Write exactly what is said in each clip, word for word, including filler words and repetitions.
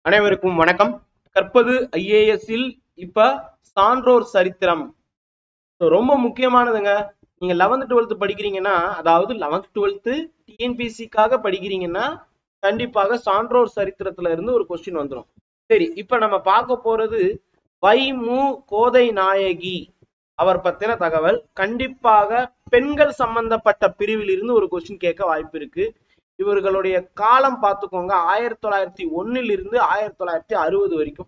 அனைவருக்கும் வணக்கம். கற்பது ஐஏஎஸ் இல் இப்ப சான்றோர் சரித்திரம் ரொம்ப முக்கியமானதுங்க. நீங்க லெவன்த் டுவெல்த் படிக்கிறீங்கன்னா, அதாவது லெவன்த் டுவெல்த் டிஎன்பிசிக்காக படிக்கிறீங்கன்னா கண்டிப்பாக சான்றோர் சரித்திரத்துல இருந்து ஒரு கொஸ்டின் வந்துடும். சரி, இப்ப நம்ம பார்க்க போறது வைமு கோதை நாயகி அவர் பத்தின தகவல். கண்டிப்பாக பெண்கள் சம்பந்தப்பட்ட பிரிவில் இருந்து ஒரு கொஸ்டின் கேட்க வாய்ப்பு இருக்கு. இவர்களுடைய காலம் பார்த்துக்கோங்க, ஆயிரத்தி தொள்ளாயிரத்தி ஒன்னுல இருந்து ஆயிரத்தி தொள்ளாயிரத்தி அறுபது வரைக்கும்.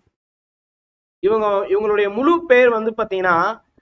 இவங்க இவங்களுடைய முழு பேர் வந்து பாத்தீங்கன்னா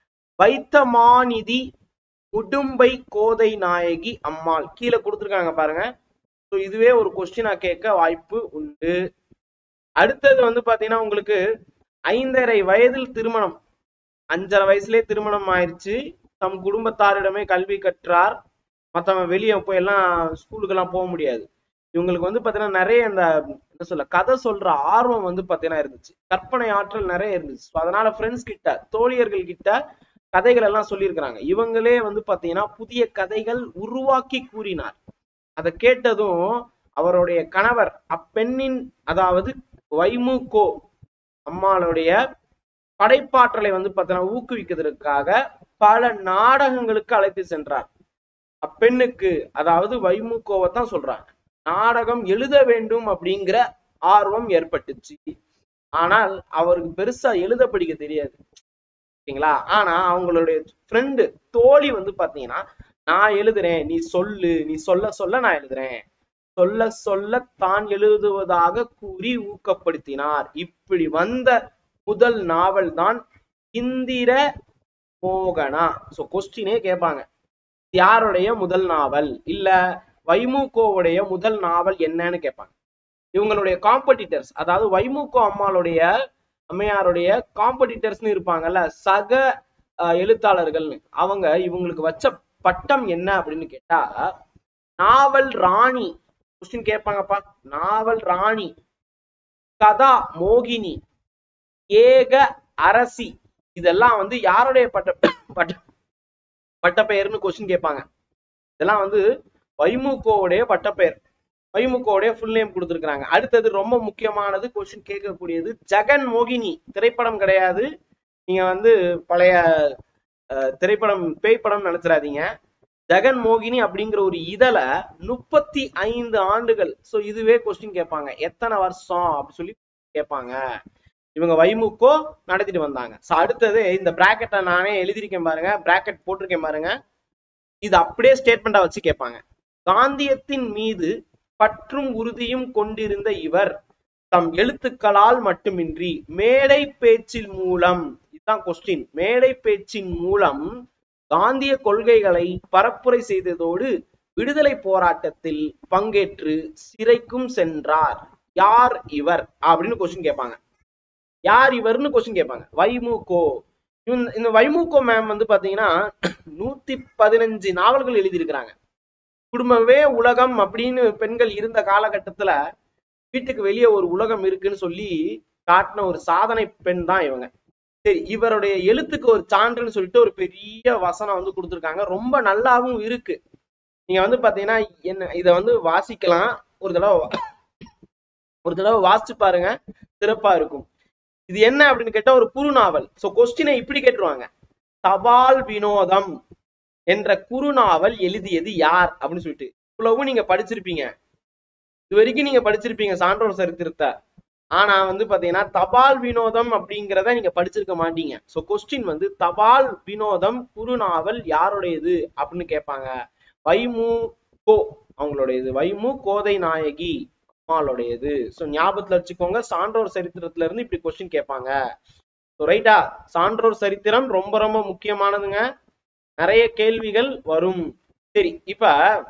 வைத்தமாநிதி உடும்பை கோதை நாயகி அம்மாள். கீழே கொடுத்துருக்காங்க பாருங்க. இதுவே ஒரு கொஸ்டினா கேட்க வாய்ப்பு உண்டு. அடுத்தது வந்து பாத்தீங்கன்னா உங்களுக்கு ஐந்தரை வயதில் திருமணம், அஞ்சரை வயசுலயே திருமணம் ஆயிடுச்சு. தம் குடும்பத்தாரிடமே கல்வி கற்றார். மற்றவங்க வெளியே போய் எல்லாம் ஸ்கூலுக்கு எல்லாம் போக முடியாது. இவங்களுக்கு வந்து பாத்தீங்கன்னா நிறைய இந்த என்ன சொல்ல கதை சொல்ற ஆர்வம் வந்து பாத்தீங்கன்னா இருந்துச்சு. கற்பனை ஆற்றல் நிறைய இருந்துச்சு. அதனால ஃப்ரெண்ட்ஸ் கிட்ட, தோழியர்கள் கிட்ட கதைகள் எல்லாம் சொல்லியிருக்கிறாங்க. இவங்களே வந்து பாத்தீங்கன்னா புதிய கதைகள் உருவாக்கி கூறினார். அதை கேட்டதும் அவருடைய கணவர் அப்பெண்ணின், அதாவது வைமு கோ அம்மாளுடைய படைப்பாற்றலை வந்து பாத்தீங்கன்னா ஊக்குவிக்கிறதுக்காக பல நாடகங்களுக்கு அழைத்து சென்றார். அப்பெண்ணுக்கு, அதாவது வைமுகோவை தான் சொல்றாங்க, நாடகம் எழுத வேண்டும் அப்படிங்கிற ஆர்வம் ஏற்பட்டுச்சு. ஆனால் அவருக்கு பெருசா எழுத படிக்க தெரியாது, ஓகேங்களா? ஆனா அவங்களுடைய ஃப்ரெண்டு, தோழி வந்து பாத்தீங்கன்னா, நான் எழுதுறேன், நீ சொல்லு, நீ சொல்ல சொல்ல நான் எழுதுறேன், சொல்ல சொல்ல தான் எழுதுவதாக கூறி ஊக்கப்படுத்தினார். இப்படி வந்த முதல் நாவல் தான் இந்திர மோகனா. சோ கொஸ்டினே கேட்பாங்க, யாருடைய முதல் நாவல், இல்ல வைமுகோவுடைய முதல் நாவல் என்னன்னு கேட்பாங்க. இவங்களுடைய காம்படிட்டர்ஸ், அதாவது வைமுகோ அம்மாளுடைய அம்மையாருடைய காம்படிட்டர்ஸ்னு இருப்பாங்கல்ல, சக எழுத்தாளர்கள்னு, அவங்க இவங்களுக்கு வச்ச பட்டம் என்ன அப்படின்னு கேட்டா நாவல் ராணி. கொஸ்டின் கேட்பாங்கப்பா, நாவல் ராணி, கதா மோகினி, ஏக அரசி. இதெல்லாம் வந்து யாருடைய பட்ட பட்ட பட்டப்பெயர்னு கொஸ்டின் கேட்பாங்க. இதெல்லாம் வந்து வைமுகோவுடைய பட்டப்பெயர், வைமுகோவுடைய ஃபுல் நேம் கொடுத்துருக்காங்க. அடுத்தது ரொம்ப முக்கியமானது, கொஸ்டின் கேட்கக்கூடியது ஜெகன் மோகினி. திரைப்படம் கிடையாது, நீங்க வந்து பழைய திரைப்படம் பேய்ப்படம் நினைச்சிடாதீங்க. ஜெகன் மோகினி அப்படிங்கிற ஒரு இதழ முப்பத்தி ஐந்து ஆண்டுகள். சோ இதுவே கொஸ்டின் கேட்பாங்க, எத்தனை வருஷம் அப்படி சொல்லி கேட்பாங்க. இவங்க வைமுகோ நடத்திட்டு வந்தாங்க. சோ அடுத்தது இந்த பிராக்கெட்டை நானே எழுதியிருக்கேன் பாருங்க, பிராக்கெட் போட்டிருக்கேன் பாருங்க. இது அப்படியே ஸ்டேட்மெண்டா வச்சு கேட்பாங்க. காந்தியத்தின் மீது பற்றும் உறுதியும் கொண்டிருந்த இவர் தம் எழுத்துக்களால் மட்டுமின்றி மேடை பேச்சின் மூலம், இதுதான் கொஸ்டின், மேடை பேச்சின் மூலம் காந்திய கொள்கைகளை பரப்புரை செய்ததோடு விடுதலை போராட்டத்தில் பங்கேற்று சிறைக்கும் சென்றார். யார் இவர் அப்படின்னு கொஸ்டின் கேட்பாங்க. யார் இவர்னு கொஸ்டின் கேட்பாங்க. வைமுகோ. இந்த வைமுகோ மேம் வந்து பாத்தீங்கன்னா நூத்தி பதினஞ்சு நாவல்கள் எழுதியிருக்கிறாங்க. குடும்பமே உலகம் அப்படின்னு பெண்கள் இருந்த காலகட்டத்துல வீட்டுக்கு வெளியே ஒரு உலகம் இருக்குன்னு சொல்லி காட்டின ஒரு சாதனை பெண் தான் இவங்க. சரி, இவருடைய எழுத்துக்கு ஒரு சான்றுன்னு சொல்லிட்டு ஒரு பெரிய வசனம் வந்து கொடுத்துருக்காங்க. ரொம்ப நல்லாவும் இருக்கு. நீங்க வந்து பாத்தீங்கன்னா என்ன, இதை வந்து வாசிக்கலாம், ஒரு தடவை ஒரு தடவை வாசிச்சு பாருங்க, சிறப்பா இருக்கும். இது என்ன அப்படின்னு கேட்டா ஒரு குறுநாவல். சோ கொஸ்டினை இப்படி கேட்டுருவாங்க, தபால் வினோதம் என்ற குறுநாவல் எழுதியது யார் அப்படின்னு சொல்லிட்டு. இவ்வளவும் நீங்க படிச்சிருப்பீங்க, இது வரைக்கும் நீங்க படிச்சிருப்பீங்க சான்றோர் சரித்திரத்தை. ஆனா வந்து பாத்தீங்கன்னா தபால் வினோதம் அப்படிங்கிறத நீங்க படிச்சிருக்க மாட்டீங்க. சோ கொஸ்டின் வந்து தபால் வினோதம் குறுநாவல் யாருடையது அப்படின்னு கேட்பாங்க. வைமு கோ அவங்களுடையது, வைமு கோதை நாயகி அம்மாளுடையது. சோ ஞாபகத்துல வச்சுக்கோங்க, சான்றோர் சரித்திரத்துல இருந்து இப்படி கொஸ்டின் கேட்பாங்க. ரைட்டா? சான்றோர் சரித்திரம் ரொம்ப ரொம்ப முக்கியமானதுங்க, நிறைய கேள்விகள் வரும். சரி, இப்ப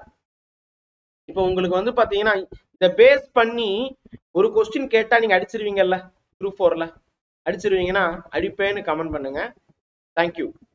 இப்ப உங்களுக்கு வந்து பாத்தீங்கன்னா இத பேஸ் பண்ணி ஒரு கொஸ்டின் கேட்டா நீங்க அடிச்சிருவீங்கல்ல, குரூப் ஃபோர்ல அடிச்சிருவீங்கன்னா அடிப்பேன்னு கமெண்ட் பண்ணுங்க. தேங்க்யூ.